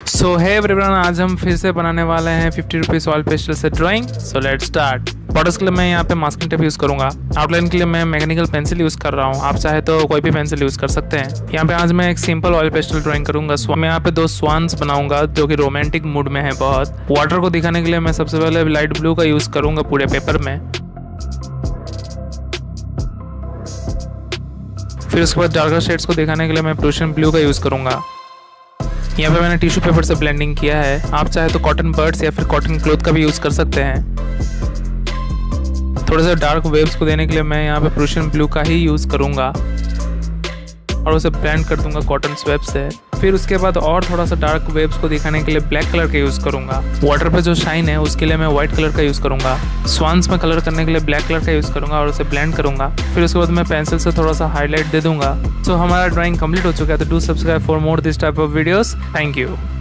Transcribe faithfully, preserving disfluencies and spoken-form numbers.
सो है एवरीवन, आज हम फिर से बनाने वाले हैं फिफ्टी रुपीज़ ऑयल पेस्टल से drawing. So let's start. Borders के लिए मैं यहाँ पे मास्किंग टेप यूज़ करूँगा। आउटलाइन के लिए मैं मैकेनिकल पेंसिल यूज़ कर रहा हूँ, आप चाहे तो कोई भी पेंसिल यूज़ कर सकते हैं। यहाँ पे आज मैं एक सिंपल ऑयल पेस्टल ड्राइंग करूँगा। मैं यहाँ पे दो स्वान्स बनाऊंगा जो कि रोमांटिक मूड में है बहुत। वाटर को दिखाने के लिए मैं सबसे पहले लाइट ब्लू का यूज़ करूँगा पूरे पेपर में। फिर उसके बाद डार्कर शेड्स को दिखाने के लिए मैं प्रूशियन ब्लू का यूज़ करूँगा। यहाँ पे मैंने टिश्यू पेपर से ब्लेंडिंग किया है, आप चाहे तो कॉटन बर्ड्स या फिर कॉटन क्लॉथ का भी यूज़ कर सकते हैं। थोड़े से डार्क वेव्स को देने के लिए मैं यहाँ पे प्रूशियन ब्लू का ही यूज़ करूँगा और उसे ब्लेंड कर दूंगा कॉटन स्वेब से। फिर उसके बाद और थोड़ा सा डार्क वेव्स को दिखाने के लिए ब्लैक कलर का यूज़ करूँगा। वाटर पे जो शाइन है उसके लिए मैं व्हाइट कलर का यूज़ करूँगा। स्वान्स में कलर करने के लिए ब्लैक कलर का यूज़ करूँगा और उसे ब्लेंड करूँगा। फिर उसके बाद मैं पेंसिल से थोड़ा सा हाईलाइट दे दूँगा। सो हमारा ड्राइंग कंप्लीट हो चुका है। तो do subscribe for more this type of videos. Thank you.